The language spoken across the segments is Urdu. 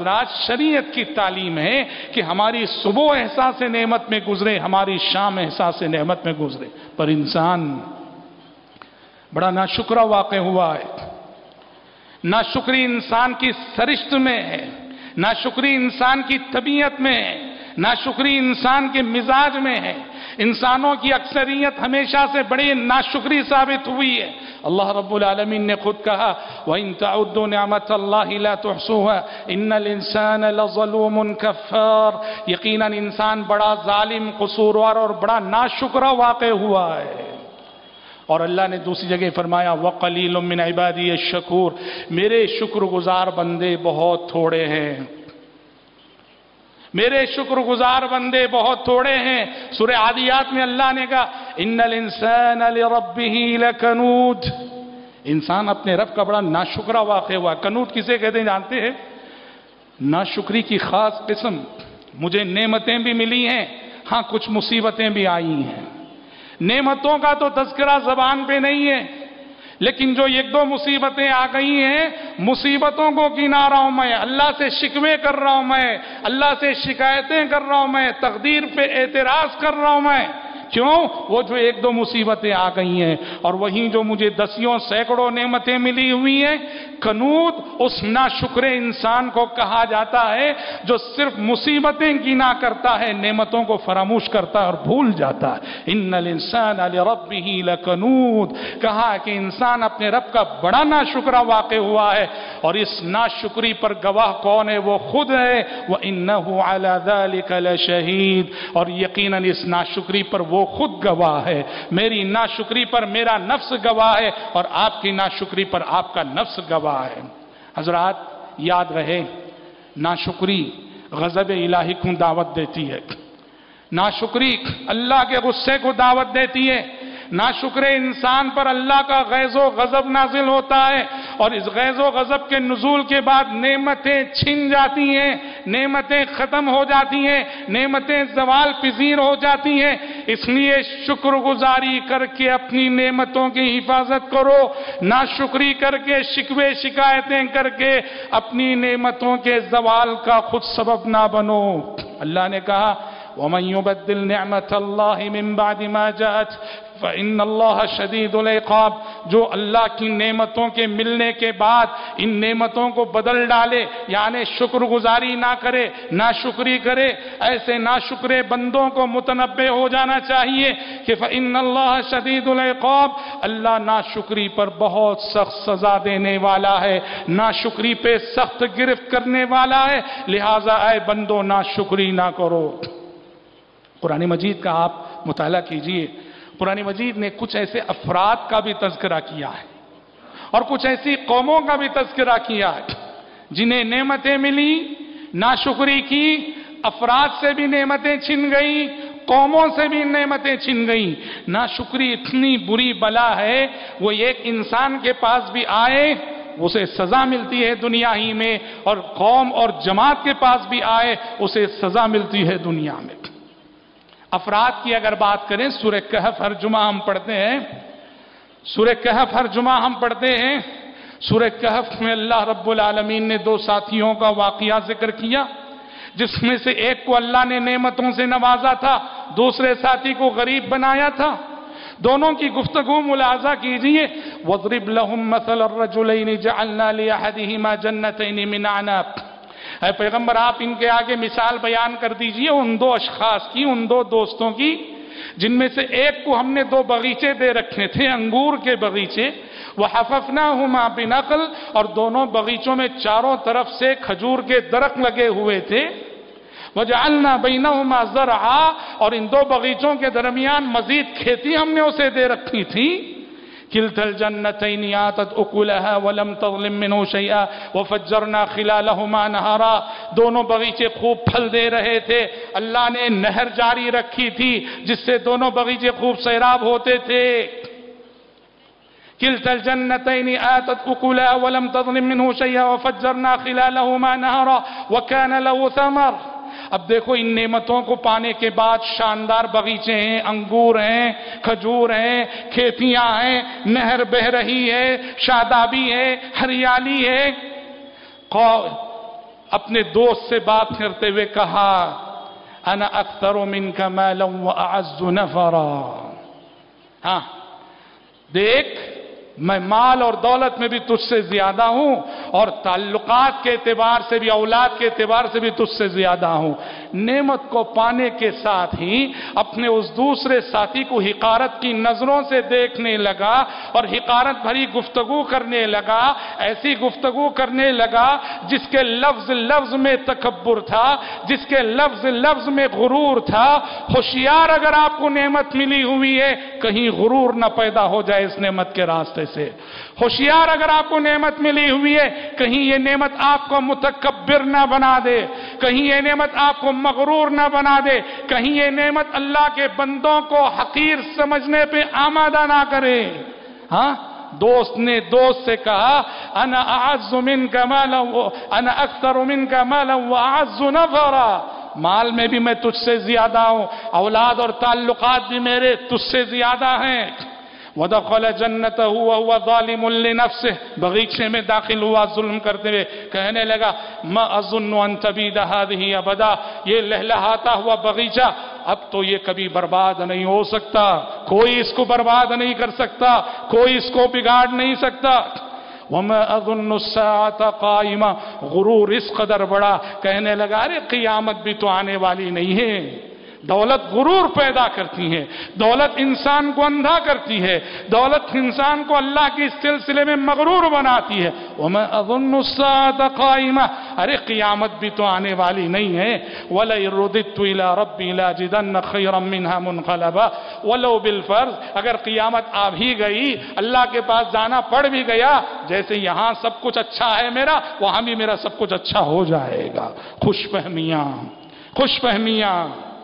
حضرات شریعت کی تعلیم ہے کہ ہماری صبح احساس نعمت میں گزرے، ہماری شام احساس نعمت میں گزرے، پر انسان بڑا ناشکرا واقع ہوا ہے۔ ناشکری انسان کی سرشت میں ہے، ناشکری انسان کی طبیعت میں ہے، ناشکری انسان کے مزاج میں ہے۔ انسانوں کی اکثریت ہمیشہ سے بڑی ناشکری ثابت ہوئی ہے۔ اللہ رب العالمین نے خود کہا وَإِن تَعُدُّوا نِعْمَةَ اللَّهِ لَا تُحْصُوهَا إِنَّ الْإِنسَانَ لَظَلُومٌ كَفَّارٌ، یقیناً انسان بڑا ظالم، قصوروار اور بڑا ناشکرا واقع ہوا ہے۔ اور اللہ نے دوسری جگہ فرمایا وَقَلِيلٌ مِّنْ عِبَادِيَ الشَّكُورُ، میرے شکر گزار بندے بہت تھوڑے ہیں، میرے شکر گزار بندے بہت تھوڑے ہیں۔ سورہ عادیات میں اللہ نے کہا ان الانسان لربہ لکنود، انسان اپنے رب کا بڑا ناشکرا واقع ہوا۔ کنود کسے کہتے ہیں جانتے ہیں؟ ناشکری کی خاص قسم۔ مجھے نعمتیں بھی ملی ہیں، ہاں کچھ مصیبتیں بھی آئی ہیں۔ نعمتوں کا تو تذکرہ زبان پہ نہیں ہے، لیکن جو ایک دو مصیبتیں آ گئی ہیں، مصیبتوں کو گنا رہا ہوں میں، اللہ سے شکوے کر رہا ہوں میں، اللہ سے شکایتیں کر رہا ہوں میں، تقدیر پہ اعتراض کر رہا ہوں میں۔ کیوں؟ وہ جو ایک دو مصیبتیں آ گئی ہیں، اور وہیں جو مجھے دسیوں سینکڑوں نعمتیں ملی ہوئی ہیں۔ کنود اس ناشکر انسان کو کہا جاتا ہے جو صرف مصیبتیں گنا کرتا ہے، نعمتوں کو فراموش کرتا ہے اور بھول جاتا ہے۔ ان الانسان لربہ لکنود، کہا کہ انسان اپنے رب کا بڑا ناشکرا واقع ہوا ہے، اور اس ناشکری پر گواہ کون ہے؟ وہ خود ہے۔ وَإِنَّهُ عَلَى ذَلِكَ لَشَهِيدٌ، اور یقیناً اس ناشکری پر وہ خود گواہ ہے۔ میری ناشکری پر میرا نفس گواہ ہے، اور آپ کی ناشکری پر آپ کا نفس گواہ ہے۔ حضرات یاد رہے، ناشکری غضب الہی کو دعوت دیتی ہے، ناشکری اللہ کے غصے کو دعوت دیتی ہے، ناشکر انسان پر اللہ کا غیظ و غضب نازل ہوتا ہے، اور اس غیظ و غضب کے نزول کے بعد نعمتیں چھن جاتی ہیں، نعمتیں ختم ہو جاتی ہیں، نعمتیں زوال پذیر ہو جاتی ہیں۔ اس لیے شکر گزاری کر کے اپنی نعمتوں کی حفاظت کرو، ناشکری کر کے شکوے شکایتیں کر کے اپنی نعمتوں کے زوال کا خود سبب نہ بنو۔ اللہ نے کہا وَمَن يُبَدِّلْ نِعْمَةَ اللَّهِ مِن بَعْدِ مَا جَاءَتْ فَإِنَّ اللَّهَ شَدِيدُ الْعِقَابِ، جو اللہ کی نعمتوں کے ملنے کے بعد ان نعمتوں کو بدل ڈالے، یعنی شکر گزاری نہ کرے، ناشکری کرے، ایسے ناشکرے بندوں کو متنبہ ہو جانا چاہیے کہ فَإِنَّ اللَّهَ شَدِيدُ الْعِقَابِ، اللہ ناشکری پر بہت سخت سزا دینے والا ہے، ناشکری پہ سخت گرفت کرنے والا ہے، لہٰذا اے بندو ناشکری نہ کرو۔ قرآن مجید کا آپ مطالعہ کیجئے، قرآن مجید نے کچھ ایسے افراد کا بھی تذکرہ کیا ہے، اور کچھ ایسی قوموں کا بھی تذکرہ کیا ہے جنہیں نعمتیں ملی، ناشکری کی، افراد سے بھی نعمتیں چھن گئی، قوموں سے بھی نعمتیں چھن گئی۔ ناشکری اتنی بری بلا ہے، وہ ایک انسان کے پاس بھی آئے اسے سزا ملتی ہے دنیا ہی میں، اور قوم اور جماعت کے پاس بھی آئے اسے سزا ملتی ہے دنیا میں۔ افراد کی اگر بات کریں، سورہ کہف ہر جمعہ ہم پڑھتے ہیں، سورہ کہف ہر جمعہ ہم پڑھتے ہیں۔ سورہ کہف میں اللہ رب العالمین نے دو ساتھیوں کا واقعہ ذکر کیا، جس میں سے ایک کو اللہ نے نعمتوں سے نوازا تھا، دوسرے ساتھی کو غریب بنایا تھا۔ دونوں کی گفتگو ملاحظہ کیجئے۔ وَاضْرِبْ لَهُمْ مَثَلَ الرَّجُلَيْنِ جَعَلْنَا لِأَحَدِهِمَا جَنَّتَيْنِ مِنْ أَعْنَابٍ، اے پیغمبر آپ ان کے آگے مثال بیان کر دیجئے ان دو اشخاص کی، ان دو دوستوں کی، جن میں سے ایک کو ہم نے دو بغیچے دے رکھے تھے، انگور کے بغیچے، وَحَفَفْنَاهُمَا بِنَخْلٍ، اور دونوں بغیچوں میں چاروں طرف سے کھجور کے درخت لگے ہوئے تھے، وَجَعَلْنَا بَيْنَهُمَا زَرْعًا، اور ان دو بغیچوں کے درمیان مزید کھیتی ہم نے اسے دے رکھی تھی۔ كِلْتَا الْجَنَّتَيْنِ آتَتْ أُكُلَهَا وَلَمْ تَظْلِم مِّنْهُ شَيْئًا وَفَجَّرْنَا خِلَالَهُمَا نَهَرًا، دونوں بغیچے خوب پھل دے رہے تھے، اللہ نے نہر جاری رکھی تھی جس سے دونوں بغیچے خوب سیراب ہوتے تھے۔ كِلْتَا الْجَنَّتَيْنِ آتَتْ أُكُلَهَا وَلَمْ تَظْلِم مِّنْهُ شَيْئًا وَفَجَّرْنَا خِلَالَهُمَا نَهَرًا وَكَانَ لَهُ ثَمَرٌ۔ اب دیکھو ان نعمتوں کو پانے کے بعد شاندار بغیچے ہیں، انگور ہیں، کھجور ہیں، کھیتیاں ہیں، نہر بہ رہی ہے، شادابی ہے، ہریالی ہے، اپنے دوست سے بات کرتے ہوئے کہا انا اکثر منک مالا واعز نفرا، ہاں دیکھ میں مال اور دولت میں بھی تجھ سے زیادہ ہوں، اور تعلقات کے اعتبار سے بھی، اولاد کے اعتبار سے بھی تجھ سے زیادہ ہوں۔ نعمت کو پانے کے ساتھ ہی اپنے اس دوسرے ساتھی کو حقارت کی نظروں سے دیکھنے لگا اور حقارت بھری گفتگو کرنے لگا، ایسی گفتگو کرنے لگا جس کے لفظ لفظ میں تکبر تھا، جس کے لفظ لفظ میں غرور تھا۔ ہوشیار اگر آپ کو نعمت ملی ہوئی ہے کہیں غرور نہ پیدا ہو جائے اس نعمت کے راستے سے۔ ہوشیار اگر آپ کو نعمت ملی ہوئی ہے کہیں یہ نعمت آپ کو متکبر نہ بنا دے، کہیں یہ نعمت آپ کو مغرور نہ بنا دے، کہیں یہ نعمت اللہ کے بندوں کو حقیر سمجھنے پہ آمادہ نہ کرے۔ ہاں دوست نے دوست سے کہا انا اعز منک مالا انا اکثر منک مالا واعز نفرا، مال میں بھی میں تجھ سے زیادہ ہوں، اولاد اور تعلقات بھی میرے تجھ سے زیادہ ہیں۔ وَدَخَلَ جَنَّتَهُ وَهُوَ ظَالِمٌ لِنَفْسِهِ، بغیچے میں داخل ہوا ظلم کرتے ہوئے، کہنے لگا مَا أَظُنُّ أَن تَبِيدَ هَذِهِ أَبَدًا، یہ لہلہاتا ہوا بغیچہ اب تو یہ کبھی برباد نہیں ہو سکتا، کوئی اس کو برباد نہیں کر سکتا، کوئی اس کو بگاڑ نہیں سکتا۔ وَمَا أَظُنُّ السَّاعَةَ قَائِمَةً، غرور اس قدر بڑا، کہنے لگا ارے قیامت بھی تو آنے والی نہیں ہے۔ دولت غرور پیدا کرتی ہے، دولت انسان کو اندھا کرتی ہے، دولت انسان کو اللہ کے اس سلسلے میں مغرور بناتی ہے۔ وَمَا أَظُنُّ السَّاعَةَ قَائِمَةً، ارے قیامت بھی تو آنے والی نہیں ہے۔ وَلَئِن رُدِدتُّ إِلَىٰ رَبِّي لَأَجِدَنَّ خَيْرًا مِّنْهَا مُنقَلَبًا، وَلَوْ بِالْفَرْض، اگر قیامت آ بھی گئی، اللہ کے پاس جانا پڑ بھی گیا، جیسے یہاں سب کچھ اچھا ہے میرا، وہاں بھی میرا سب کچھ اچھا ہو جائے گا۔ خوش فہمیاں، خوش فہمیاں،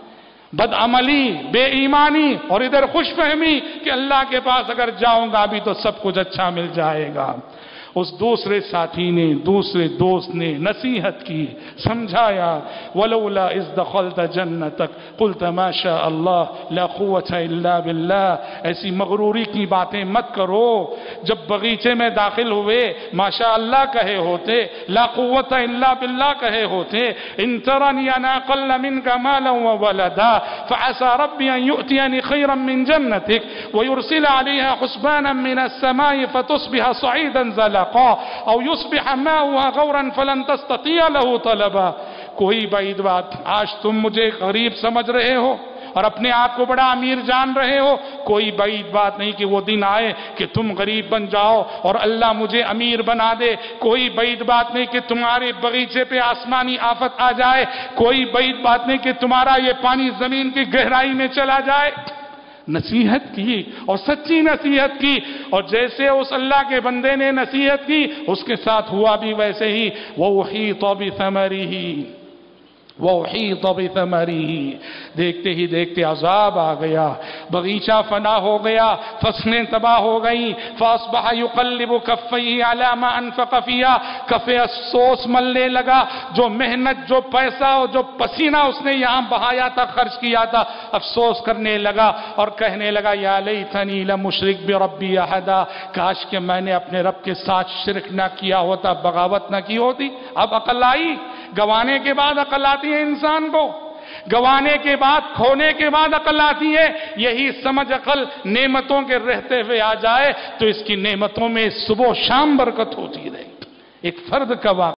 بدعملی، بے ایمانی، اور ادھر خوش فہمی کہ اللہ کے پاس اگر جاؤں گا بھی تو سب کچھ اچھا مل جائے گا۔ اس دوسرے ساتھی نے، دوسرے دوست نے نصیحت کی، سمجھایا وَلَوْلَا إِذْ دَخَلْتَ جَنَّتَكَ قُلْتَ مَا شَاءَ اللَّهُ لَا قُوَّةَ إِلَّا بِاللَّهِ، ایسی مغروری کی باتیں مت کرو، جب بغیچے میں داخل ہوئے ماشاء اللہ کہے ہوتے، لا قوت الا باللہ کہے ہوتے، ان ترنی انا اقل منک مالا وولدا فعسى ربي ان يؤتيني خيرا من جنتك ويرسل عليها حسبانا من السماء فتصبح صعيدا زلقا او يصبح ماؤها غورا فلن تستطيع له طلبا۔ کوئی بعید بات، آج تم مجھے غریب سمجھ رہے ہو اور اپنے آپ کو بڑا امیر جان رہے ہو، کوئی بعید بات نہیں کہ وہ دن آئے کہ تم غریب بن جاؤ اور اللہ مجھے امیر بنا دے، کوئی بعید بات نہیں کہ تمہارے بغیچے پہ آسمانی آفت آ جائے، کوئی بعید بات نہیں کہ تمہارا یہ پانی زمین کی گہرائی میں چلا جائے۔ نصیحت کی اور سچی نصیحت کی، اور جیسے اس اللہ کے بندے نے نصیحت کی اس کے ساتھ ہوا بھی ویسے ہی۔ وَأُحِيطَ بِثَمَرِهِ وَأُحِيطَ بِثَمَرِهِ، دیکھتے ہی دیکھتے عذاب آ گیا، بغیچہ فنا ہو گیا، فصلیں تباہ ہو گئیں۔ فَأَصْبَحَ يُقَلِّبُ كَفَّيْهِ عَلَى مَا أَنفَقَ فِيهَا، کفِ افسوس ملنے لگا، جو محنت، جو پیسہ اور جو پسینہ اس نے یہاں بہایا تھا، خرچ کیا تھا، افسوس کرنے لگا اور کہنے لگا یا لیتنی لم اشرک بربی احدا، کاش کہ میں نے اپنے رب کے ساتھ شرک نہ کیا ہوتا، بغاوت نہ کی ہوتی۔ اب عقل آئی، گوانے کے بعد عقل آتی ہے انسان کو، گوانے کے بعد، کھونے کے بعد عقل آتی ہے۔ یہی سمجھ عقل نعمتوں کے رہتے ہوئے آ جائے تو اس کی نعمتوں میں صبح و شام برکت ہوتی رہے۔ ایک فرد کا واقعہ